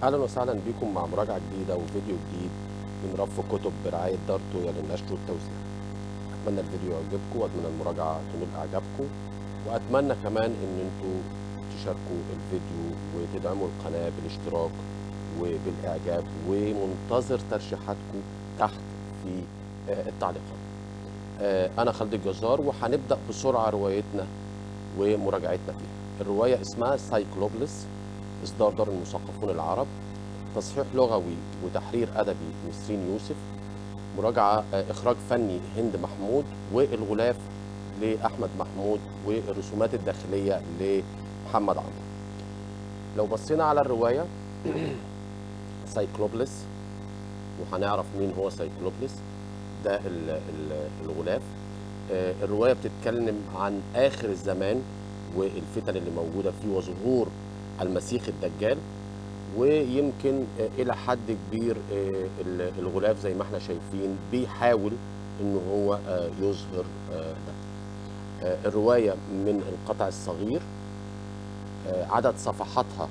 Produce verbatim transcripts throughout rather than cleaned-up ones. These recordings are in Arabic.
اهلا وسهلا بكم مع مراجعه جديده وفيديو جديد من رف كتب برعايه دار تويا للنشر والتوزيع. اتمنى الفيديو يعجبكم واتمنى المراجعه تنول اعجابكم، واتمنى كمان ان انتوا تشاركوا الفيديو وتدعموا القناه بالاشتراك وبالاعجاب، ومنتظر ترشيحاتكم تحت في التعليقات. انا خالد الجزار، وهنبدا بسرعه روايتنا ومراجعتنا فيها. الروايه اسمها سايكلوبلس، إصدار دار المثقفون العرب، تصحيح لغوي وتحرير أدبي نسرين يوسف، مراجعة إخراج فني هند محمود، والغلاف لأحمد محمود، والرسومات الداخلية لمحمد عمرو. لو بصينا على الرواية سايكلوبلس، وهنعرف مين هو سايكلوبلس ده الغلاف. الرواية بتتكلم عن آخر الزمان والفتن اللي موجودة فيه وظهور المسيح الدجال، ويمكن الى حد كبير الغلاف زي ما احنا شايفين بيحاول ان هو يظهر ده. الروايه من القطع الصغير، عدد صفحاتها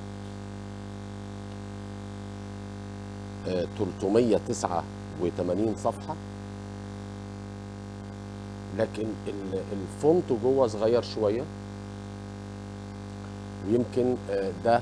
ثلاثمائة وتسعة وثمانين صفحه، لكن الفونت جوه صغير شويه، ويمكن ده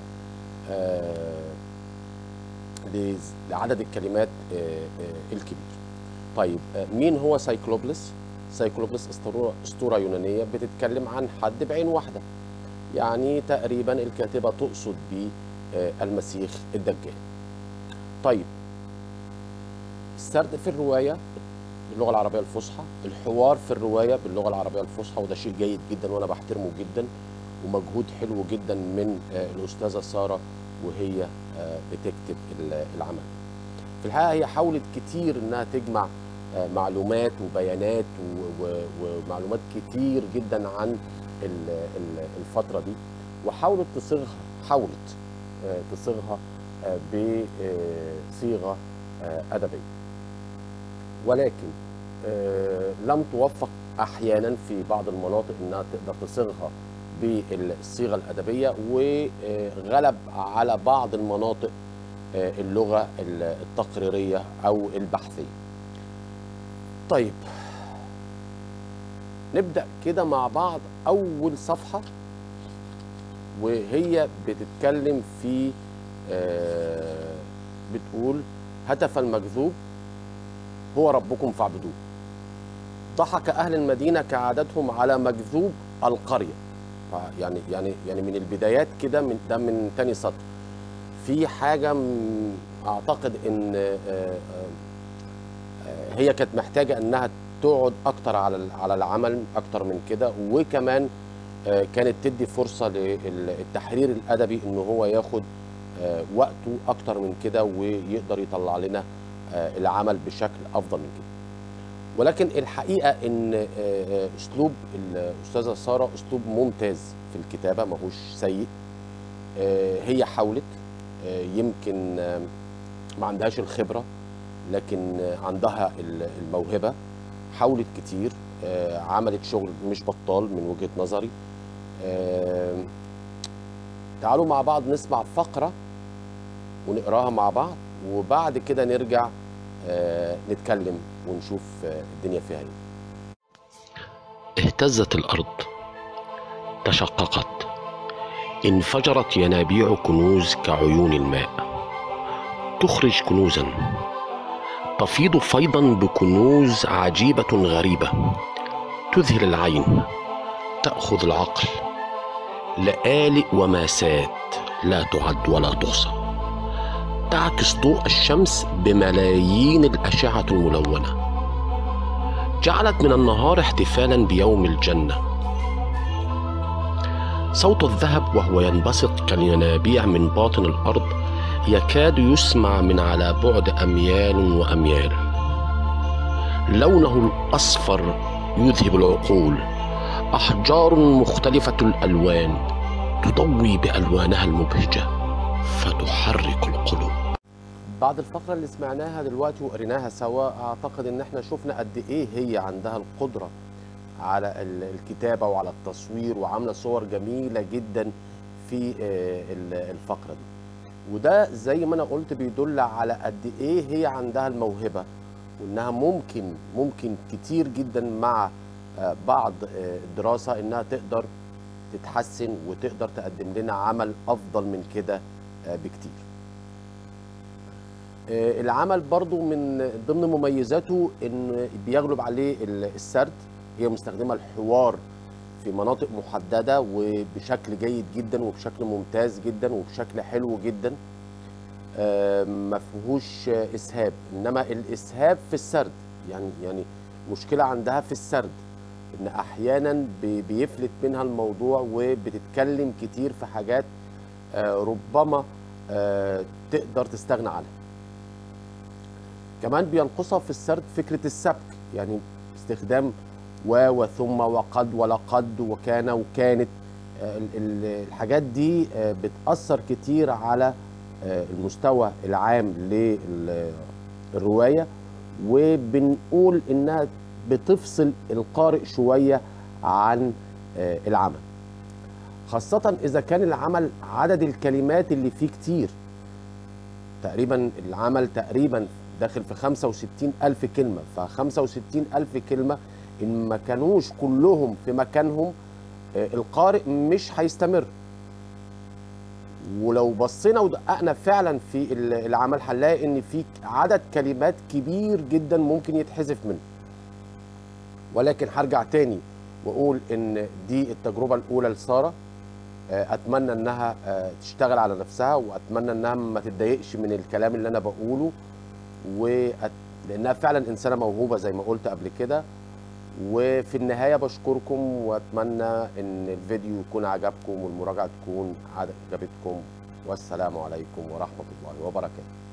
لعدد الكلمات الكبير. طيب مين هو سايكلوبلس؟ سايكلوبلس اسطوره يونانيه بتتكلم عن حد بعين واحده، يعني تقريبا الكاتبه تقصد بيه المسيح الدجال. طيب السرد في الروايه باللغه العربيه الفصحى، الحوار في الروايه باللغه العربيه الفصحى، وده شيء جيد جدا وانا بحترمه جدا، ومجهود حلو جدا من الاستاذه ساره وهي بتكتب العمل. في الحقيقه هي حاولت كتير انها تجمع معلومات وبيانات ومعلومات كتير جدا عن الفتره دي، وحاولت تصيغها حاولت تصيغها بصيغه ادبيه، ولكن لم توفق احيانا في بعض المناطق انها تقدر تصيغها بالصيغه الادبيه، وغلب على بعض المناطق اللغه التقريريه او البحثيه. طيب نبدا كده مع بعض. اول صفحه وهي بتتكلم في بتقول: هتف المكذوب هو ربكم فاعبدوه. ضحك اهل المدينه كعادتهم على مكذوب القريه. يعني يعني يعني من البدايات كده، من ده من تاني سطر في حاجه اعتقد ان هي كانت محتاجه انها تقعد اكتر على على العمل اكتر من كده، وكمان كانت تدي فرصه للتحرير الادبي ان هو ياخد وقته اكتر من كده ويقدر يطلع لنا العمل بشكل افضل من كده. ولكن الحقيقه ان اسلوب الاستاذه ساره اسلوب ممتاز في الكتابه، ماهوش سيء. هي حاولت، يمكن ما عندهاش الخبره لكن عندها الموهبه، حاولت كتير، عملت شغل مش بطال من وجهه نظري. تعالوا مع بعض نسمع فقره ونقراها مع بعض، وبعد كده نرجع نتكلم ونشوف الدنيا فيها ايه. اهتزت الأرض، تشققت، انفجرت ينابيع كنوز كعيون الماء، تخرج كنوزا، تفيض فيضا بكنوز عجيبة غريبة، تذهل العين، تأخذ العقل، لآلئ وماسات لا تعد ولا تحصى، تعكس ضوء الشمس بملايين الأشعة الملونة، جعلت من النهار احتفالا بيوم الجنة. صوت الذهب وهو ينبسط كالينابيع من باطن الأرض يكاد يسمع من على بعد أميال وأميال. لونه الأصفر يذهب العقول، أحجار مختلفة الألوان تضوي بألوانها المبهجة فتحرك القلوب. بعد الفقرة اللي سمعناها دلوقتي وقريناها سوا، أعتقد إن احنا شفنا قد إيه هي عندها القدرة على الكتابة وعلى التصوير، وعاملة صور جميلة جدا في الفقرة دي. وده زي ما انا قلت بيدل على قد ايه هي عندها الموهبه، وانها ممكن ممكن كتير جدا مع بعض الدراسه انها تقدر تتحسن وتقدر تقدم لنا عمل افضل من كده بكتير. العمل برضو من ضمن مميزاته ان بيغلب عليه السرد، هي مستخدمه الحوار في مناطق محدده وبشكل جيد جدا وبشكل ممتاز جدا وبشكل حلو جدا، ما فيهوش اسهاب، انما الاسهاب في السرد، يعني يعني مشكله عندها في السرد ان احيانا بيفلت منها الموضوع وبتتكلم كتير في حاجات ربما تقدر تستغنى عنها. كمان بينقصها في السرد فكره السبك، يعني استخدام و وثم وقد ولقد وكان وكانت، الحاجات دي بتأثر كتير على المستوى العام للرواية، وبنقول انها بتفصل القارئ شوية عن العمل، خاصة إذا كان العمل عدد الكلمات اللي فيه كتير. تقريبا العمل تقريبا داخل في خمسة وستين ألف كلمة، ف خمسة وستين ألف كلمة إن ما كانوش كلهم في مكانهم القارئ مش هيستمر. ولو بصينا ودققنا فعلا في العمل هنلاقي إن في عدد كلمات كبير جدا ممكن يتحذف منه. ولكن هرجع تاني واقول ان دي التجربه الاولى لساره، اتمنى انها تشتغل على نفسها، واتمنى انها ما تتضايقش من الكلام اللي انا بقوله، وأت... لانها فعلا انسانه موهوبه زي ما قلت قبل كده. وفي النهايه بشكركم، واتمنى ان الفيديو يكون عجبكم والمراجعه تكون عجبتكم، والسلام عليكم ورحمه الله وبركاته.